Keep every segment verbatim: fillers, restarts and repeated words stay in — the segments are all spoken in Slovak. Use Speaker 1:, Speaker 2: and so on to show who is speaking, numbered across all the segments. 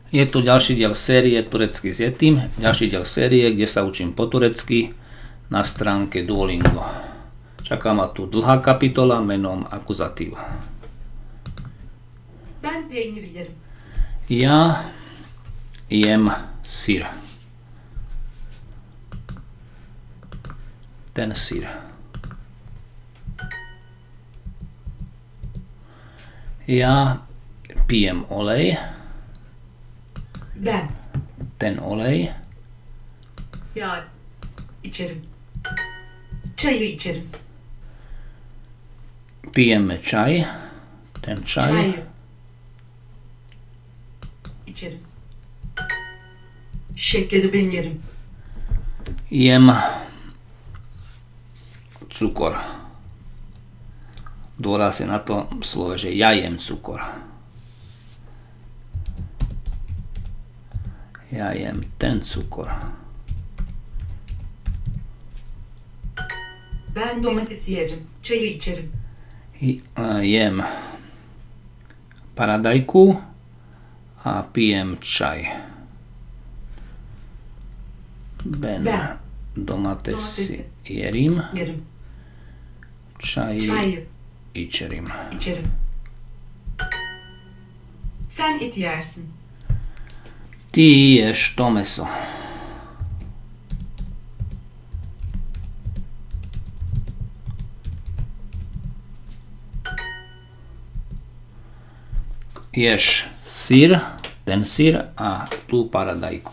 Speaker 1: Je tu ďalší diel série Turecky s Yetim, ďalší diel série, kde sa učím po turecky na stránke Duolingo. Čaká ma tu dlhá kapitola menom akuzatív.
Speaker 2: Ben peynir yerim.
Speaker 1: Ja jem syr. Ten syr. Ja pijem olej.
Speaker 2: Ben
Speaker 1: Ten olej.
Speaker 2: yağ içerim. Çayı içeriz.
Speaker 1: Pijeme čaj. Ten čaj.
Speaker 2: Çayı içeriz. Şekeri ben yerim.
Speaker 1: Jem cukor. Dôraz je na to slove, že ja jem cukor. Ja jem ten cukor.
Speaker 2: Ben domates yerim. Çayı içerim.
Speaker 1: I- a Jem paradajku a pijem čaj. Ben
Speaker 2: Ben
Speaker 1: domates
Speaker 2: domatesi
Speaker 1: jerim,
Speaker 2: yerim.
Speaker 1: čaj
Speaker 2: Çayı
Speaker 1: içerim.
Speaker 2: içerim. Sen et yersin.
Speaker 1: Ty ješ to meso. Ješ syr, ten syr a tú paradajku.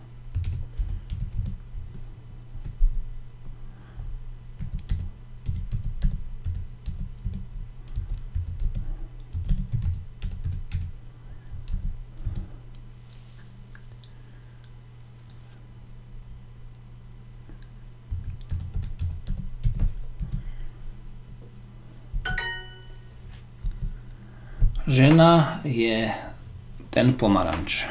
Speaker 1: Žena je ten pomaranč.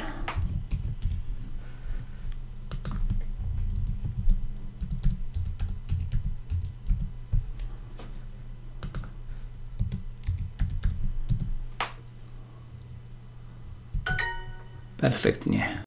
Speaker 1: Perfektne.